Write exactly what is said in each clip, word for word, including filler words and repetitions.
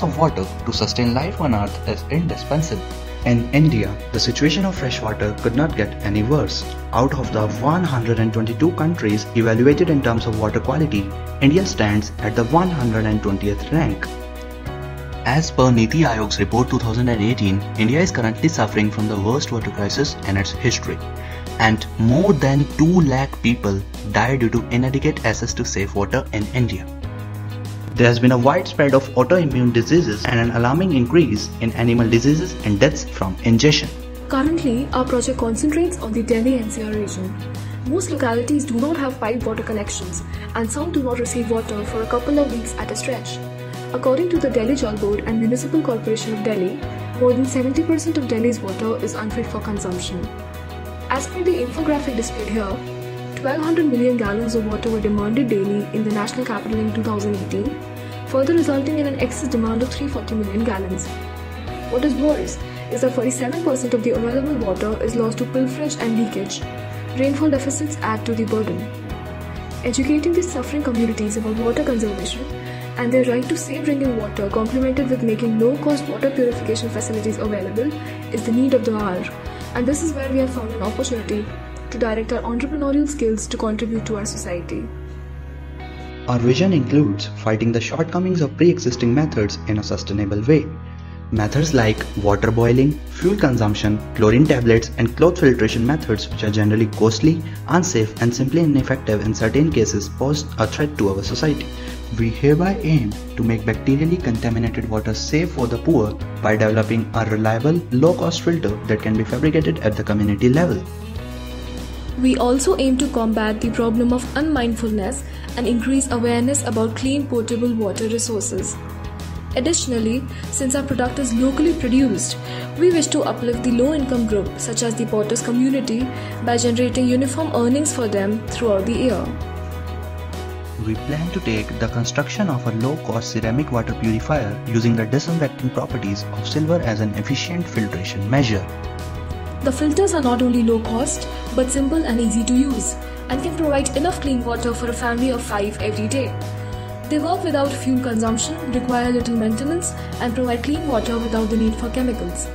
of water to sustain life on Earth is indispensable. In India, the situation of fresh water could not get any worse. Out of the one hundred twenty-two countries evaluated in terms of water quality, India stands at the one hundred twentieth rank. As per Niti Aayog's report two thousand eighteen, India is currently suffering from the worst water crisis in its history, and more than two lakh people died due to inadequate access to safe water in India. There has been a widespread of autoimmune diseases and an alarming increase in animal diseases and deaths from ingestion. Currently, our project concentrates on the Delhi N C R region. Most localities do not have piped water connections, and some do not receive water for a couple of weeks at a stretch. According to the Delhi Jal Board and Municipal Corporation of Delhi, more than seventy percent of Delhi's water is unfit for consumption. As per the infographic displayed here, twelve hundred million gallons of water were demanded daily in the national capital in two thousand eighteen, further resulting in an excess demand of three hundred forty million gallons. What is worse is that forty-seven percent of the available water is lost to pilferage and leakage. Rainfall deficits add to the burden. Educating these suffering communities about water conservation and their right to safe drinking water, complemented with making low-cost water purification facilities available, is the need of the hour. And this is where we have found an opportunity to direct our entrepreneurial skills to contribute to our society. Our vision includes fighting the shortcomings of pre-existing methods in a sustainable way. Methods like water boiling, fuel consumption, chlorine tablets, and cloth filtration methods, which are generally costly, unsafe, and simply ineffective in certain cases, pose a threat to our society. We hereby aim to make bacterially contaminated water safe for the poor by developing a reliable, low-cost filter that can be fabricated at the community level. We also aim to combat the problem of unmindfulness and increase awareness about clean potable water resources. Additionally, since our product is locally produced, we wish to uplift the low-income group such as the potters community by generating uniform earnings for them throughout the year. We plan to take the construction of a low-cost ceramic water purifier using the disinfecting properties of silver as an efficient filtration measure. The filters are not only low cost, but simple and easy to use, and can provide enough clean water for a family of five every day. They work without fuel consumption, require little maintenance, and provide clean water without the need for chemicals.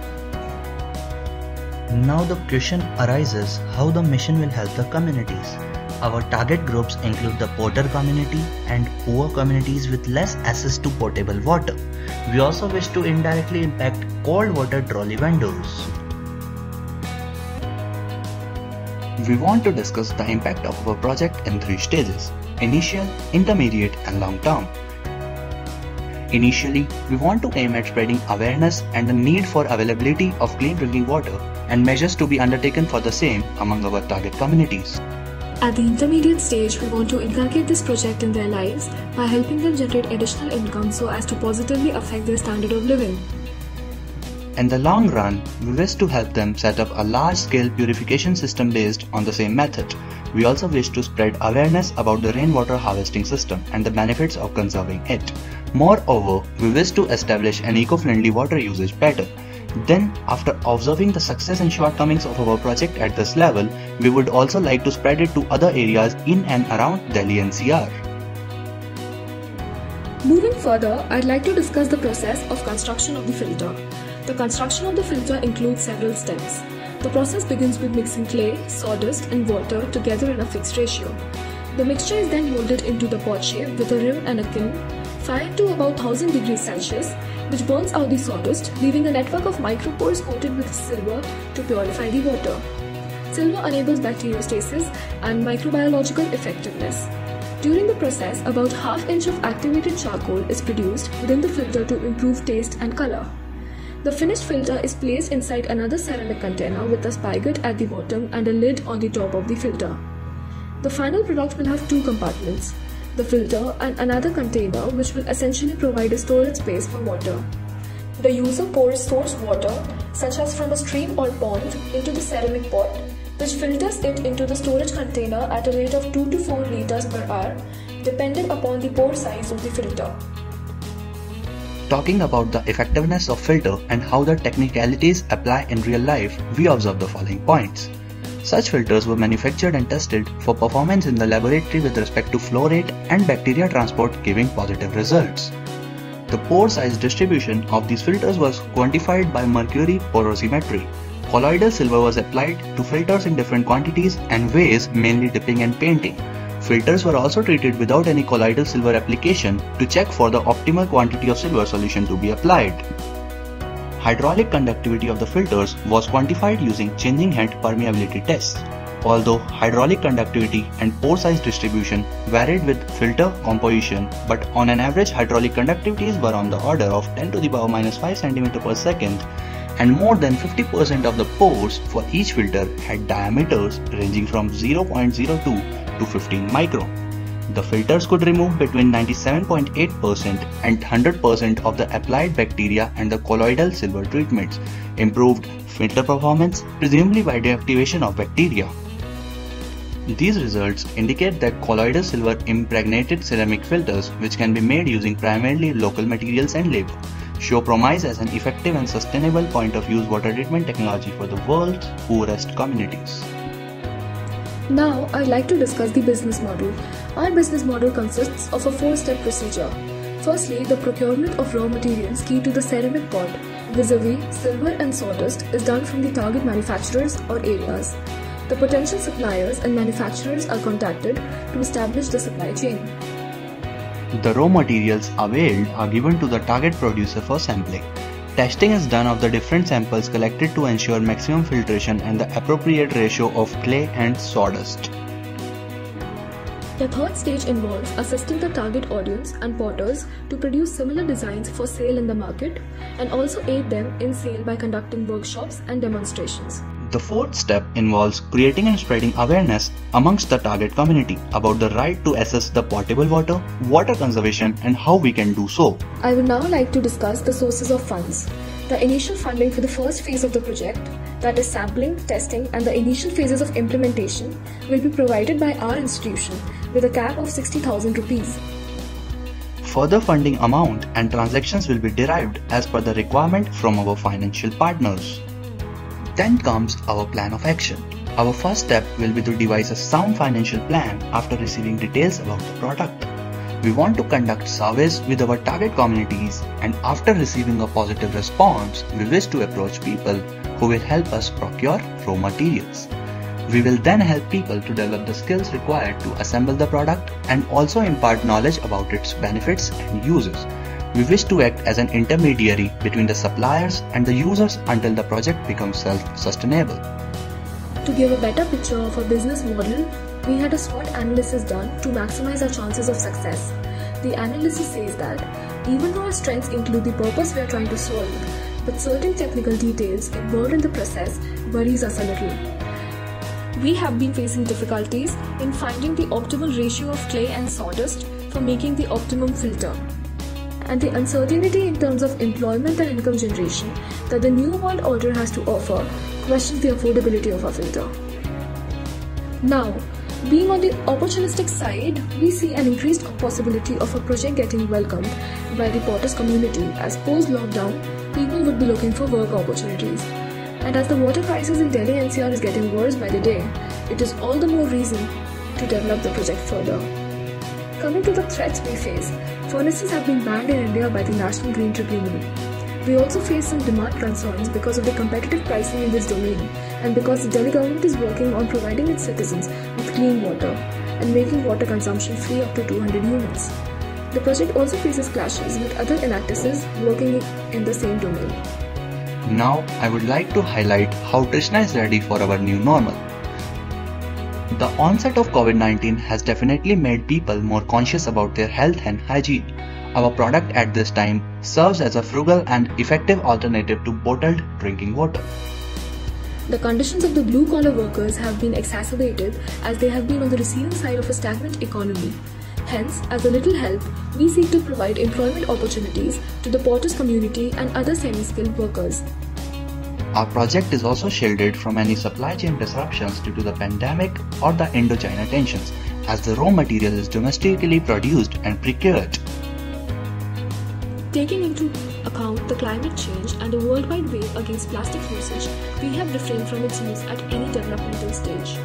Now the question arises how the mission will help the communities. Our target groups include the potter community and poor communities with less access to potable water. We also wish to indirectly impact cold water trolley vendors. We want to discuss the impact of our project in three stages: initial, intermediate, and long term. Initially, we want to aim at spreading awareness and the need for availability of clean drinking water and measures to be undertaken for the same among our target communities. At the intermediate stage, we want to inculcate this project in their lives by helping them generate additional income so as to positively affect their standard of living. In the long run, we wish to help them set up a large-scale purification system based on the same method. We also wish to spread awareness about the rainwater harvesting system and the benefits of conserving it. Moreover, we wish to establish an eco-friendly water usage pattern. Then, after observing the success and shortcomings of our project at this level, we would also like to spread it to other areas in and around Delhi N C R. Moving further, I'd like to discuss the process of construction of the filter. The construction of the filter includes several steps. The process begins with mixing clay, sawdust, and water together in a fixed ratio. The mixture is then molded into the pot shape with a rim and a kiln, fired to about one thousand degrees Celsius, which burns out the sawdust, leaving a network of micropores coated with silver to purify the water. Silver enables bacteriostasis and microbiological effectiveness. During the process, about half inch of activated charcoal is produced within the filter to improve taste and color. The finished filter is placed inside another ceramic container with a spigot at the bottom and a lid on the top of the filter. The final product will have two compartments, the filter and another container, which will essentially provide a storage space for water. The user pours source water, such as from a stream or pond, into the ceramic pot, which filters it into the storage container at a rate of two to four liters per hour, depending upon the pore size of the filter. Talking about the effectiveness of filter and how the technicalities apply in real life, we observe the following points. Such filters were manufactured and tested for performance in the laboratory with respect to flow rate and bacteria transport, giving positive results. The pore size distribution of these filters was quantified by mercury porosimetry. Colloidal silver was applied to filters in different quantities and ways, mainly dipping and painting. Filters were also treated without any colloidal silver application to check for the optimal quantity of silver solution to be applied. Hydraulic conductivity of the filters was quantified using changing head permeability tests. Although hydraulic conductivity and pore size distribution varied with filter composition, but on an average hydraulic conductivities were on the order of ten to the power minus five centimeters per second, and more than fifty percent of the pores for each filter had diameters ranging from zero point zero two to fifteen micron. The filters could remove between ninety-seven point eight percent and one hundred percent of the applied bacteria and the colloidal silver treatments, improved filter performance, presumably by deactivation of bacteria. These results indicate that colloidal silver impregnated ceramic filters, which can be made using primarily local materials and labor, show promise as an effective and sustainable point of use water treatment technology for the world's poorest communities. Now, I'd like to discuss the business model. Our business model consists of a four-step procedure. Firstly, the procurement of raw materials key to the ceramic pot, vis-a-vis silver and sawdust, is done from the target manufacturers or areas. The potential suppliers and manufacturers are contacted to establish the supply chain. The raw materials availed are given to the target producer for sampling. Testing is done of the different samples collected to ensure maximum filtration and the appropriate ratio of clay and sawdust. The third stage involves assisting the target audience and potters to produce similar designs for sale in the market, and also aid them in sale by conducting workshops and demonstrations. The fourth step involves creating and spreading awareness amongst the target community about the right to access the potable water, water conservation, and how we can do so. I would now like to discuss the sources of funds. The initial funding for the first phase of the project, that is sampling, testing, and the initial phases of implementation, will be provided by our institution with a cap of sixty thousand rupees. Further funding amount and transactions will be derived as per the requirement from our financial partners. Then comes our plan of action. Our first step will be to devise a sound financial plan after receiving details about the product. We want to conduct surveys with our target communities, and after receiving a positive response, we wish to approach people who will help us procure raw materials. We will then help people to develop the skills required to assemble the product and also impart knowledge about its benefits and uses. We wish to act as an intermediary between the suppliers and the users until the project becomes self-sustainable. To give a better picture of our business model, we had a SWOT analysis done to maximize our chances of success. The analysis says that even though our strengths include the purpose we are trying to solve, but certain technical details involved in the process worries us a little. We have been facing difficulties in finding the optimal ratio of clay and sawdust for making the optimum filter, and the uncertainty in terms of employment and income generation that the New World Order has to offer questions the affordability of our filter. Now, being on the opportunistic side, we see an increased possibility of a project getting welcomed by the Potters community, as post-lockdown, people would be looking for work opportunities. And as the water crisis in Delhi N C R is getting worse by the day, it is all the more reason to develop the project further. Coming to the threats we face, furnaces have been banned in India by the National Green Tribunal. We also face some demand concerns because of the competitive pricing in this domain, and because the Delhi government is working on providing its citizens with clean water and making water consumption free up to two hundred units. The project also faces clashes with other enactors working in the same domain. Now, I would like to highlight how Trishna is ready for our new normal. The onset of COVID nineteen has definitely made people more conscious about their health and hygiene. Our product at this time serves as a frugal and effective alternative to bottled drinking water. The conditions of the blue-collar workers have been exacerbated as they have been on the receiving side of a stagnant economy. Hence, as a little help, we seek to provide employment opportunities to the Potters community and other semi-skilled workers. Our project is also shielded from any supply chain disruptions due to the pandemic or the Indo-China tensions, as the raw material is domestically produced and procured. Taking into account the climate change and the worldwide wave against plastic usage, we have refrained from its use at any developmental stage.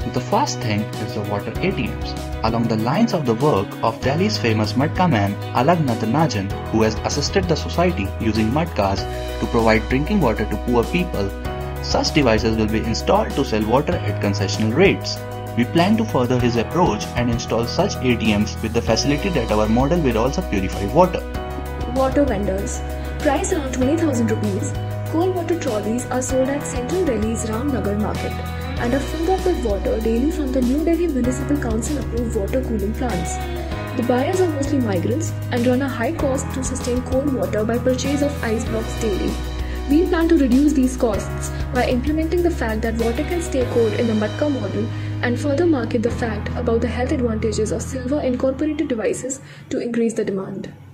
The first thing is the water A T Ms. Along the lines of the work of Delhi's famous Matka man Alag Natarajan, who has assisted the society using Matkas to provide drinking water to poor people, such devices will be installed to sell water at concessional rates. We plan to further his approach and install such A T Ms with the facility that our model will also purify water. Water vendors. Priced around twenty thousand rupees, cold water trolleys are sold at Central Delhi's Ramnagar market and are filled up with water daily from the New Delhi Municipal Council approved water cooling plants. The buyers are mostly migrants and run a high cost to sustain cold water by purchase of ice blocks daily. We plan to reduce these costs by implementing the fact that water can stay cold in the Matka model and further market the fact about the health advantages of silver incorporated devices to increase the demand.